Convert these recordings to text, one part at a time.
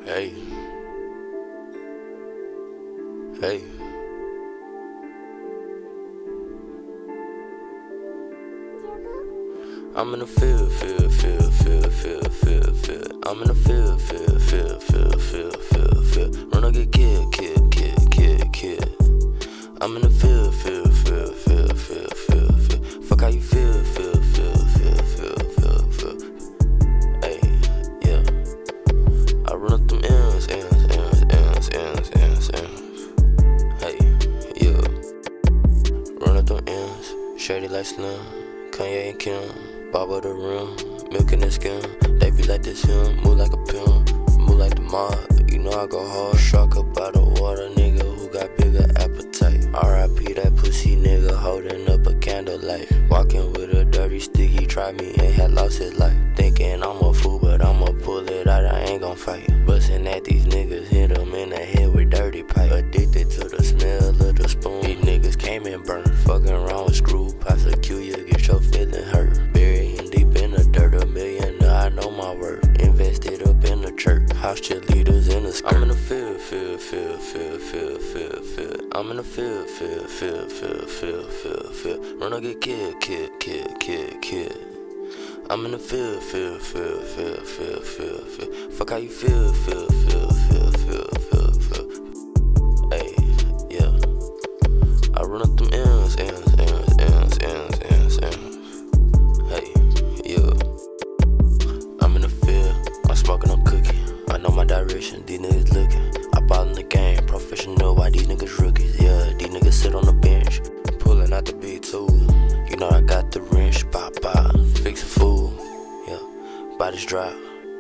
Hey, hey. I'm in the field. I'm in the field. Run or get killed. I'm in the field. Fuck how you feel. Hey, yeah. I run up them M's. Hey, yeah. Run up them M's. Shady like Slim, Kanye and Kim. Bob of the rim, milk in the skin. They be like this him, move like a pimp, move like the mob. You know I go hard. Shark up out the water, nigga who got bigger appetite. R.I.P. that pussy nigga holding up a candlelight. Walking with a dirty stick, he tried me and had lost his life. Thinking I'm a fool, but I'ma pull it out, I ain't gon' fight. Bustin' at these niggas, hit them in the head with dirty pipe. Addicted to the smell of the spoon. These niggas came and burned. Fucking around with screw, prosecute you, get your feeling hurt. A millionaire, I know my worth. Invested up in the church, house cheerleaders in the skirt. I'm in the field. I'm in the field. Run or get killed. I'm in the field. Fuck how you feel. Hey, yeah. I run up them M's. Hey, yeah. I'm in the field, I'm smoking on cookie. I know my direction, these niggas looking. I ball in the game, professional, why these niggas rookies? Yeah, these niggas sit on the bench, pulling out the B2. You know I got the wrench, pop, fix a fool. Yeah, bodies drop.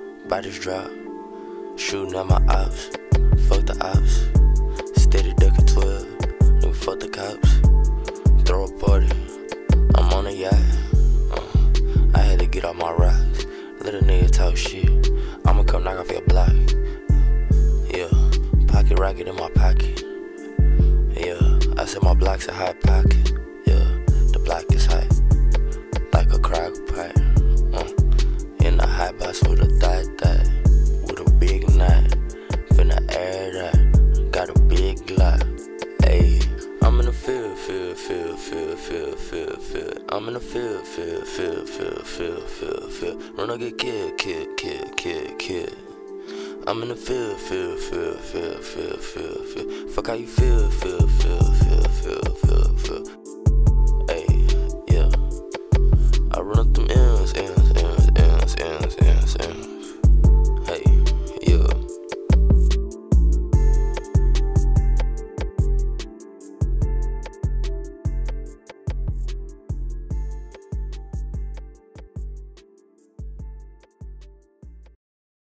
Shooting at my ops, fuck the ops. Steady ducking 12, nigga fuck the cops. Throw a party, I'm on a yacht. I had to get off my rocks. Let a nigga talk shit, I'ma come knock off your block. Yeah, pocket rocket in my pocket. Yeah, I said my block's a hot pocket. Yeah, the block is hot, like a crock pot. In the hot box with a thigh, with a big knot. Finna air that, got a big Glock. Ayy, I'm in the field. I'm in the field. Run or get killed. I'm in the field. Fuck how you feel. Hey, yeah. I run up them